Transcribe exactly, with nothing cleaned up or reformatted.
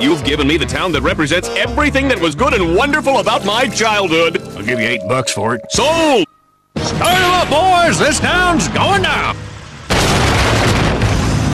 You've given me the town that represents everything that was good and wonderful about my childhood. I'll give you eight bucks for it. Sold! Start 'em up, boys! This town's going down!